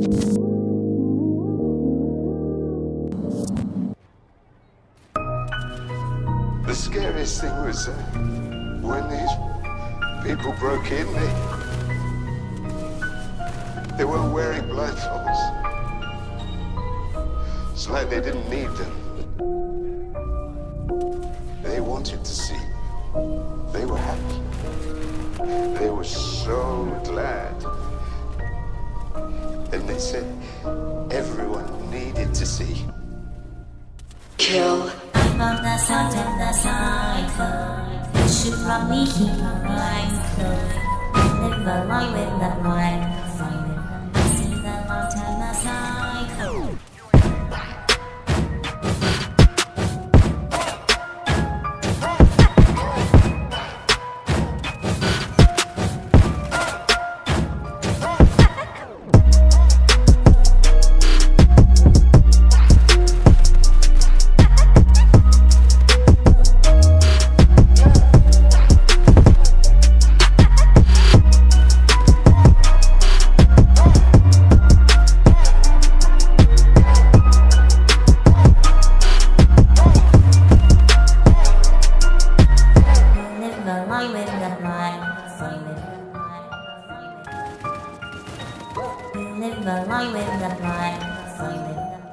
The scariest thing was when these people broke in, they weren't wearing blindfolds. It's like they didn't need them. They wanted to see. They were happy. They were so glad. And they said everyone needed to see. Kill. I'm on the side of the cycle. You should probably keep your eyes closed. Live along with the blind. Find it. See the long time the cycle. Live along with the blind, find it.